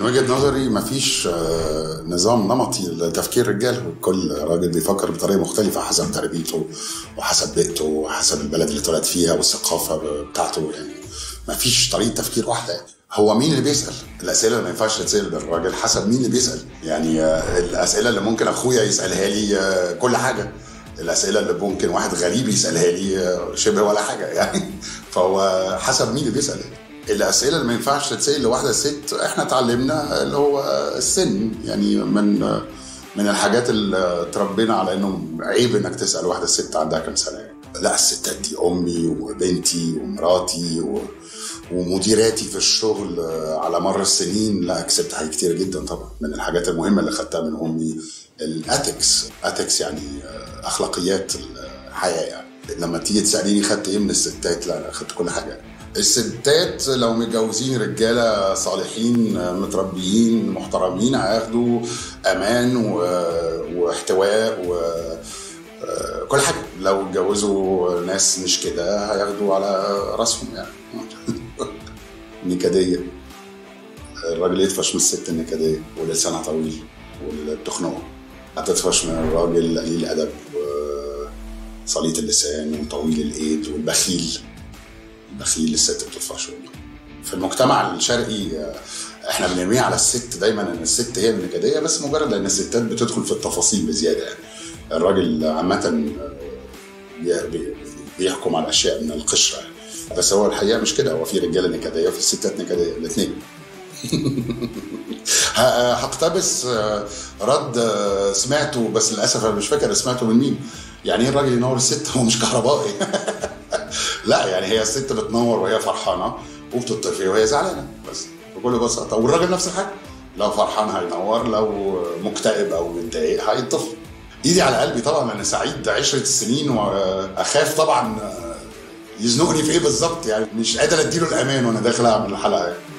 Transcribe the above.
وجهة نظري مفيش نظام نمطي لتفكير الرجال. كل راجل بيفكر بطريقة مختلفة حسب تربيته وحسب بيئته وحسب البلد اللي اتولد فيها والثقافة بتاعته. يعني مفيش طريقة تفكير واحدة. يعني هو مين اللي بيسأل؟ الأسئلة اللي ما ينفعش تتسأل للراجل حسب مين اللي بيسأل. يعني الأسئلة اللي ممكن أخويا يسألها لي كل حاجة، الأسئلة اللي ممكن واحد غريب يسألها لي شبه ولا حاجة يعني. فهو حسب مين اللي بيسأل. الأسئلة اللي ما ينفعش تتسأل لواحدة ست احنا اتعلمنا اللي هو السن. يعني من الحاجات اللي تربينا على انه عيب انك تسأل واحدة ست عندها كم سنة. يعني لا، الستات دي امي وبنتي ومراتي ومديراتي في الشغل على مر السنين. لا، كسبت حاجات كتير جدا طبعا. من الحاجات المهمة اللي خدتها من امي الاتكس يعني اخلاقيات الحياة. يعني لما تيجي تسأليني خدت ايه من الستات، لا انا خدت كل حاجة. الستات لو متجوزين رجالة صالحين متربيين محترمين هياخدوا امان واحتواء وكل حاجة. لو اتجوزوا ناس مش كده هياخدوا على راسهم يعني. نكدية، الراجل يدفش من الست النكدية ولسانها طويل والتخنقة. هتدفش من الراجل قليل الأدب وصليط اللسان وطويل الإيد والبخيل. البخيل الست بتدفشه. في المجتمع الشرقي احنا بنرميه على الست دايما ان الست هي النكدية، بس مجرد ان الستات بتدخل في التفاصيل بزيادة. يعني الراجل عامة بيحكم على الأشياء من القشرة، بس هو الحقيقة مش كده. هو في رجالة نكدية وفي الستات نكدية، الاثنين. هقتبس رد سمعته، بس للأسف أنا مش فاكر سمعته من مين. يعني ايه الراجل ينور الست؟ هو مش كهربائي. لا، يعني هي الست بتنور وهي فرحانة وبتطفي وهي زعلانة، بس بكل بساطة. والراجل نفس الحاجة، لو فرحان هينور، لو مكتئب أو متضايق هيطفي. ايدي على قلبي طبعا انا سعيد 10 سنين، واخاف طبعا يزنقني في ايه بالظبط. يعني مش قادر اديله الامان وانا داخل اعمل الحلقه.